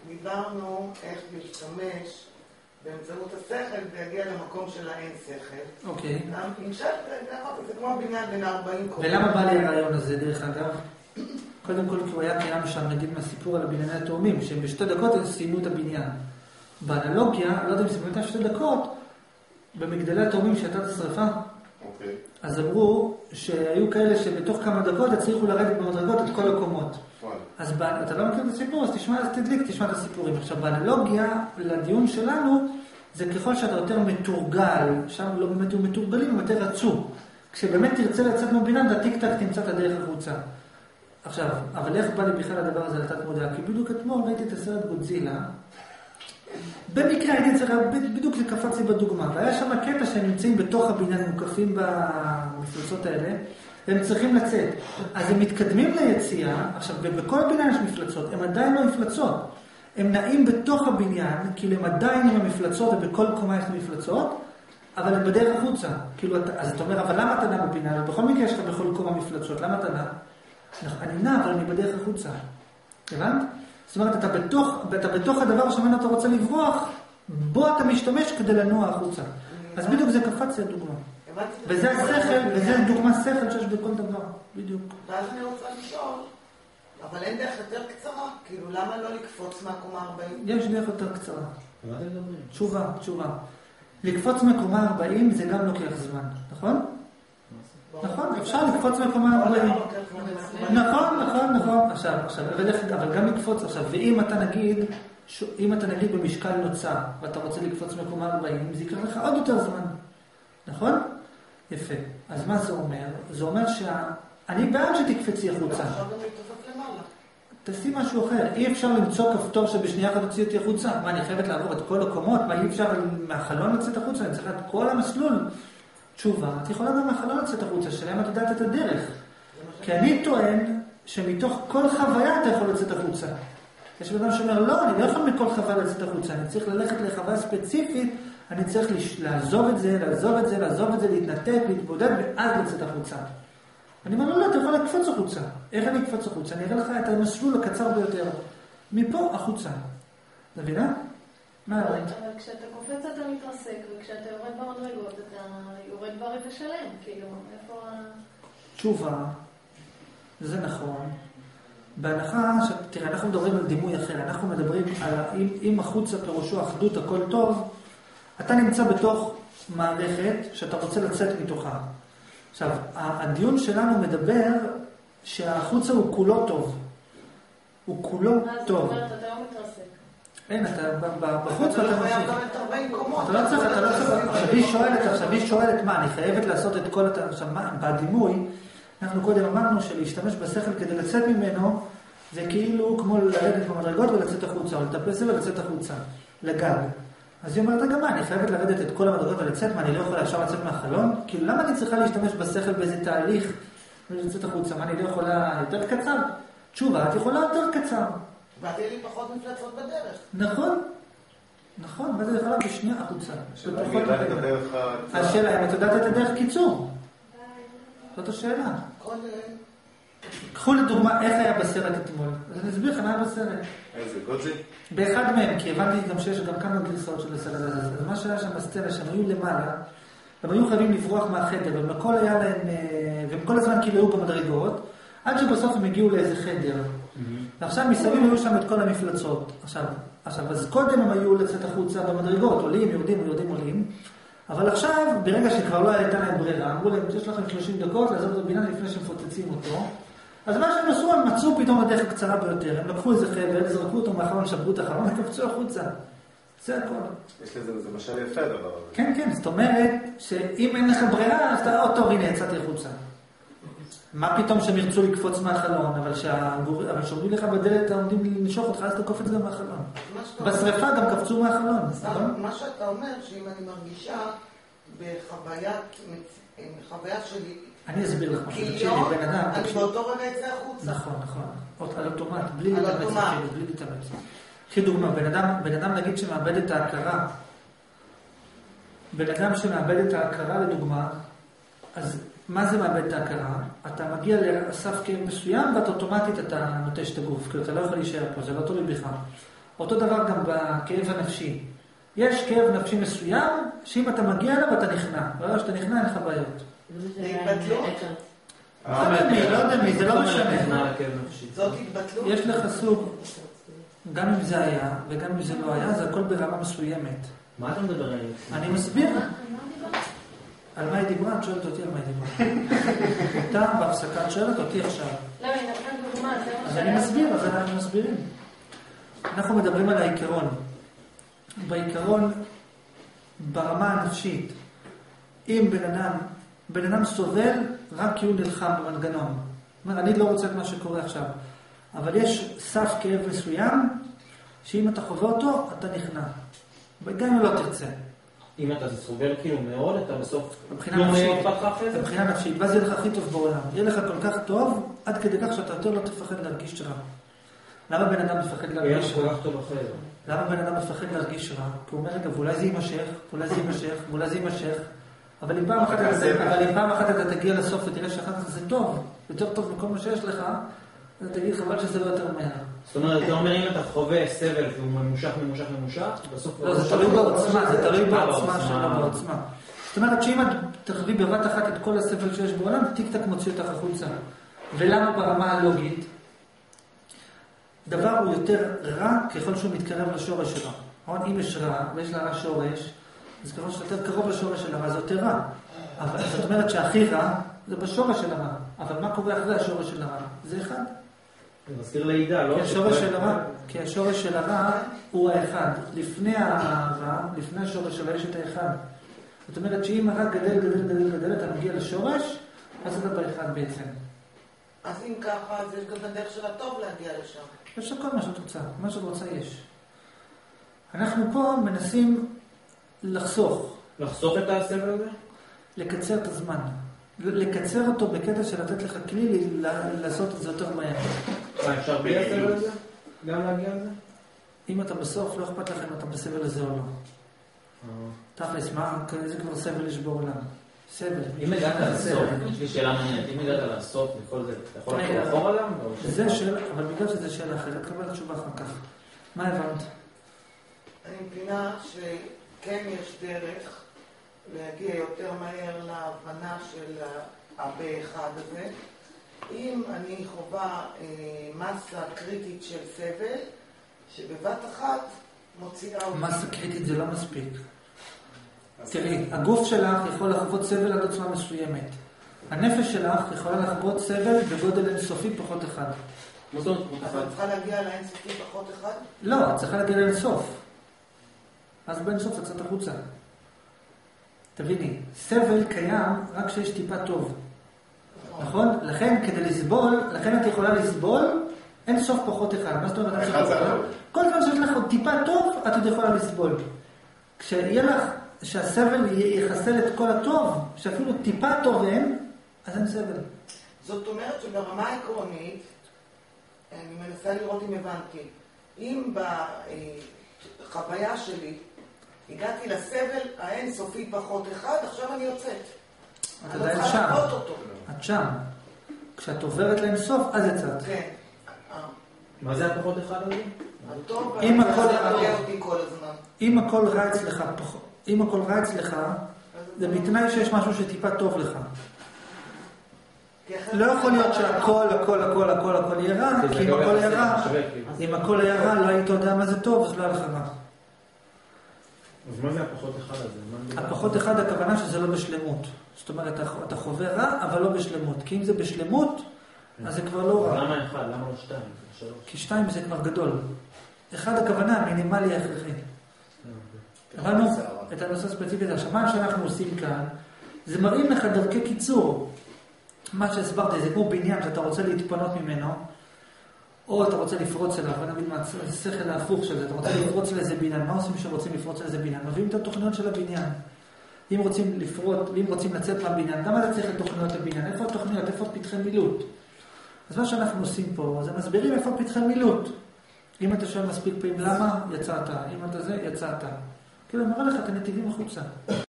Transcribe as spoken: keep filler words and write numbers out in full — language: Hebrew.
דיברנו איך להשתמש באמצעות השכל ויגיע למקום של האין שכל. אוקיי. המשך, זה כמו בניין בין ארבעים קוראים. ולמה בא לי הרעיון הזה דרך אגב? קודם כל כי הוא היה קיים שם, נגיד מהסיפור על הבנייני התאומים, שהם בשתי דקות הם סיימו את הבניין. באנלוגיה, לא יודע אם סיימו את שתי דקות, במגדלי התאומים שהייתה את השרפה, אוקיי. אז אמרו שהיו כאלה שבתוך כמה דקות הצליחו לרדת במדרגות את כל הקומות. אז אתה לא מכיר את הסיפור, אז תשמע, אז תדליק, תשמע את הסיפורים. עכשיו, באנלוגיה, לדיון שלנו, זה ככל שאתה יותר מתורגל, שם לא באמת הוא מתורגלים, הוא יותר רצו. כשבאמת תרצה לצאת מבינן, אתה טיק-טק תמצא את הדרך החוצה. עכשיו, אבל איך בא לי בכלל הדבר הזה לתת מודע? כי בדיוק אתמול ראיתי את הסרט גודזילה, במקרה הייתי צריך, בדיוק זה קפץ לי בדוגמה, והיה שם קטע שהם נמצאים בתוך הבניין, מוקפים במפלצות האלה, והם צריכים לצאת. אז הם מתקדמים ליציאה, עכשיו, ובכל הבניין יש מפלצות, הם עדיין לא מפלצות. הם נעים בתוך הבניין, כאילו הם עדיין עם המפלצות, ובכל קומה יש מפלצות, אבל הם בדרך החוצה. כאילו, אז אתה אומר, אבל למה אתה נע בבניין? בכל מקרה יש לך בכל קומה מפלצות, למה אתה נע? אני נע, אבל אני בדרך החוצה. הבנת? זאת אומרת, אתה בתוך, אתה בתוך הדבר שמנו אתה רוצה לברוח, בו אתה משתמש כדי לנוע החוצה. אז בדיוק זה קפץ לי הדוגמה. וזה השכל, וזה דוגמה שכל שיש בכל דבר. בדיוק. ואז אני רוצה לשאול, אבל אין דרך יותר קצרה? כאילו, למה לא לקפוץ מהקומה ארבעים? יש דרך יותר קצרה. תשובה, תשובה. לקפוץ מקומה ארבעים זה גם לוקח זמן, נכון? נכון, אפשר לקפוץ מקומה ארבעים. נכון, נכון, נכון. עכשיו, עכשיו, אבל גם לקפוץ עכשיו, ואם אתה נגיד, אם אתה נגיד במשקל נוצר, ואתה רוצה לקפוץ מקומה ארבעים, זה יקרה לך עוד יותר זמן. נכון? יפה. אז מה זה אומר? זה אומר שאני בעד שתקפצי החוצה. תעשי משהו אחר. אי אפשר למצוא כפתור שבשנייה אחת תוציא אותי החוצה. מה, אני חייבת לעבור את כל הקומות? מה, אי אפשר מהחלון לצאת החוצה? אני צריכה את כל המסלול. תשובה, את יכולה גם מהחלון לצאת החוצה, שלהם את יודעת את הדרך. כי אני טוען שמתוך כל חוויה אתה יכול לצאת החוצה. יש בן אדם שאומר, לא, אני לא יכול מכל חוויה לצאת החוצה. אני צריך ללכת לחוויה ספציפית, אני צריך לעזוב את זה, לעזוב את זה, לעזוב את זה, להתנתק, להתבודד, ואז לצאת החוצה. אני אומר, לא, לא, אתה יכול לקפוץ החוצה. איך אני אקפוץ החוצה? אני אראה לך את המסלול הקצר ביותר. מפה החוצה. מבינה? מה אבל כשאתה קופץ אתה מתרסק, וכשאתה יורד במדרגות אתה יורד ברבע שלם, כאילו, איפה ה... תשובה, זה נכון. בהנחה, תראה, אנחנו מדברים על דימוי אחר, אנחנו מדברים על, אם, אם החוצה פירושו אחדות הכל טוב, אתה נמצא בתוך מערכת שאתה רוצה לצאת מתוכה. עכשיו, הדיון שלנו מדבר שהחוצה הוא כולו טוב. הוא כולו טוב. זאת אומרת, אתה לא מתרסק. אין, אתה בחוץ ואתה ממשיך. אתה לא צריך, אתה לא צריך. עכשיו היא שואלת, עכשיו היא שואלת מה, אני חייבת לעשות את כל, עכשיו מה, בדימוי, אנחנו קודם אמרנו שלהשתמש בשכל כדי לצאת ממנו, זה כאילו כמו לרדת במדרגות ולצאת החוצה, או לטפס זה ולצאת החוצה, לגג. אז היא אומרת, גם מה, אני חייבת לרדת את כל המדרגות ולצאת, מה, אני לא יכולה עכשיו לצאת מהחלון? כאילו, למה אני צריכה להשתמש בשכל באיזה תהליך ולצאת החוצה? מה, אני לא יכולה יותר קצר? תשובה, את יכולה יותר קצר. ואת יהיה לי פחות מפלצות בדרך. נכון, נכון, מה זה יכולה בשנייה החוצה? השאלה, השאלה, אם את יודעת את הדרך קיצור? זאת השאלה. קחו לדוגמה איך היה בסרט אתמול. אז אני אסביר לך מה היה בסרט. איזה גודזי? באחד מהם, כי הבנתי גם שיש גם כמה גרסאות של הסרט הזה. אז מה שהיה שם בסצנה, שהם היו למעלה, הם היו חייבים לברוח מהחדר, ובכל היה להם, והם כל הזמן כאילו היו במדרגות, עד שבסוף הם הגיעו לאיזה חדר. ועכשיו מסביב היו שם את כל המפלצות. עכשיו, עכשיו, אז קודם הם היו לצאת החוצה במדרגות, עולים, יורדים, יורדים, עולים. אבל עכשיו, ברגע שכבר לא הייתה להם ברירה, אמרו להם, יש לכם שלושים דקות לעזוב את הבניין לפני שמפוצצים אותו. אז מה שהם עשו, הם מצאו פתאום הדרך הקצרה ביותר. הם לקחו איזה חבל, זרקו אותו מהחלון, שברו את החלון, וקפצו החוצה. זה הכל. יש לזה, זה משל יפה דבר. כן, כן, זאת אומרת, שאם אין לך ברירה, אז אתה, טוב, הנה, יצאתי החוצה. מה פתאום שהם ירצו לקפוץ מהחלון, אבל שעומדים לך בדלת, עומדים לנשוך אותך, אז אתה קופץ גם מהחלון. בשריפה גם קפצו מהחלון. מה שאתה אומר, שאם אני מרגישה בחוויה שלי, אני אסביר לך משהו, תקשיבי, בן אדם... אני באותו רגע יצא החוצה. נכון, נכון. על אוטומט, בלי להתאמץ, בלי להתאמץ. קחי דוגמה, בן אדם נגיד שמאבד את ההכרה, בן אדם שמאבד את ההכרה לדוגמה, אז מה זה מאבד את ההכרה? אתה מגיע לסף כאב מסוים, ואת אוטומטית אתה נוטש את הגוף, כי אתה לא יכול להישאר פה, זה לא תולי בך. אותו דבר גם בכאב הנפשי. יש כאב נפשי מסוים, שאם אתה מגיע אליו אתה נכנע. ברגע שאתה נכנע אין לך בעיות. זה התבטלות? לא יודע מי, לא יודע מי, זה לא משנה. זאת התבטלות? יש לך סוג, גם אם זה היה וגם אם זה לא היה, זה הכל ברמה מסוימת. מה אתה מדבר עליו? אני מסביר. על מה היא דיברה? את שואלת אותי על מה היא דיברה. אתה בהפסקה, את שואלת אותי עכשיו. לא, היא נתנה דוגמה, זה מה אז שהיה. אני מסביר, אז אנחנו מסבירים. אנחנו מדברים על העיקרון. בעיקרון, ברמה הנפשית, אם בן אדם, בן אדם סובל רק כי הוא נלחם במנגנון. זאת אומרת, אני לא רוצה את מה שקורה עכשיו. אבל יש סף כאב מסוים, שאם אתה חווה אותו, אתה נכנע. וגם אם לא תרצה. אם אתה סובל כאילו מאוד, אתה בסוף... מבחינה נפשית. מבחינה נפשית. ואז יהיה לך הכי טוב בעולם. יהיה לך כל כך טוב, עד כדי כך שאתה יותר לא תפחד להרגיש רע. למה בן אדם מפחד להרגיש רע? למה בן אדם מפחד להרגיש רע? כי הוא אומר, רגע, ואולי זה יימשך, ואולי זה יימשך, ואולי זה יימשך. אבל אם פעם אחת אתה, אבל אם פעם אחת אתה תגיע לסוף ותראה שאחר כך זה טוב, יותר טוב מכל מה שיש לך, אז תגיד חבל שזה לא יותר מהר. זאת אומרת, אתה אומר, אם אתה חווה סבל והוא ממושך, ממושך, ממושך, בסוף... לא, זה תלוי בעוצמה, זה תלוי בעוצמה שלו, בעוצמה. זאת אומרת, שאם את תחווי בבת אחת את כל הסבל שיש בעולם, טיק טק מוציא אותך החוצה. ולמה ברמה הלוגית? דבר הוא יותר רע ככל שהוא מתקרב לשורש שלו. אם יש רע ויש לה רע שורש, אז ככל שיותר קרוב לשורש של הרע, זה יותר רע. אבל זאת אומרת שהכי רע זה בשורש של הרע. אבל מה קורה אחרי השורש של הרע? זה אחד. זה מזכיר לידה, לא? כי השורש של הרע, כי השורש של הרע הוא האחד. לפני הרע, לפני השורש שלו יש את האחד. זאת אומרת שאם הרע גדל, גדל, גדל, גדל, אתה מגיע לשורש, אז אתה באחד בעצם. אז אם ככה, אז יש גם הדרך של הטוב להגיע לשם. יש הכל מה שאת רוצה, מה שאת רוצה יש. אנחנו פה מנסים לחסוך. לחסוך את הסבל הזה? לקצר את הזמן. לקצר אותו בקטע של לתת לך כלי לעשות את זה יותר מהר. מה, אפשר בלי הסבל הזה? גם להגיע לזה? אם אתה בסוף, לא אכפת לך אם אתה בסבל הזה או לא. תכלס, מה? איזה כבר סבל יש בעולם? סבל. אם הגעת לסוף, יש לי שאלה מעניינת, אם הגעת לסוף וכל זה, אתה יכול לחזור אחורה גם? זה שאלה, אבל בגלל שזה שאלה אחרת, קבל תשובה אחר כך. מה הבנת? אני מבינה שכן יש דרך להגיע יותר מהר להבנה של ה-באחד הזה. אם אני חווה אה, מסה קריטית של סבל, שבבת אחת מוציאה אותי... מסה קריטית זה לא מספיק. תראי, הגוף שלך יכול לחוות סבל עד עוצמה מסוימת. הנפש שלך יכולה לחוות סבל בגודל אינסופי פחות אחד. אז את צריכה להגיע לאינסופי פחות אחד? לא, את צריכה להגיע לאינסוף. אז באינסוף את קצת החוצה. תביני, סבל קיים רק כשיש טיפה טוב. נכון? לכן, כדי לסבול, לכן את יכולה לסבול, אין סוף פחות אחד. מה זאת אומרת? כל זמן שיש לך עוד טיפה טוב, את עוד יכולה לסבול. כשיהיה לך, שהסבל יחסל את כל הטוב, שאפילו טיפה טוב אין, אז אין סבל. זאת אומרת שברמה העקרונית, אני מנסה לראות אם הבנתי, אם בחוויה שלי, הגעתי לסבל האינסופי פחות אחד, עכשיו אני יוצאת. את עדיין שם. את שם. כשאת עוברת לאינסוף, אז יצאת. כן. מה זה הפחות אחד הזה? הטוב, אני מראה אותי כל הזמן. אם הכל רע אצלך, אם הכל רע אצלך, זה בתנאי שיש משהו שטיפה טוב לך. לא יכול להיות שהכל, הכל, הכל, הכל, הכל יהיה רע, כי אם הכל יהיה רע, אם הכל יהיה רע, לא היית יודע מה זה טוב, אז לא היה לך רע. אז מה זה הפחות אחד הזה? הפחות אחד הכוונה שזה לא בשלמות. זאת אומרת, אתה חווה רע, אבל לא בשלמות. כי אם זה בשלמות, אז זה כבר לא רע. למה אחד? למה לא שתיים? כי שתיים זה כבר גדול. אחד הכוונה, המינימלי הכרחי. הבנו את הנושא הספציפי הזה. עכשיו, מה שאנחנו עושים כאן, זה מראים לך דרכי קיצור. מה שהסברתי, זה כמו בניין שאתה רוצה להתפנות ממנו, או אתה רוצה לפרוץ אליו, ונבין מה השכל ההפוך של זה, אתה רוצה לפרוץ לאיזה בניין, מה עושים שרוצים לפרוץ לאיזה בניין? מביאים את התוכניות של הבניין. אם רוצים לפרוץ, ואם רוצים לצאת מהבניין, למה אתה צריך את תוכניות הבניין? איפה התוכניות? איפה פתחי מילוט? אז מה שאנחנו עושים פה, זה מסבירים איפה פתחי מילוט. אם אתה שואל מספיק פעמים למה, יצאת. אם אתה זה, יצאת. כאילו, מראה לך את הנתיבים החוצה.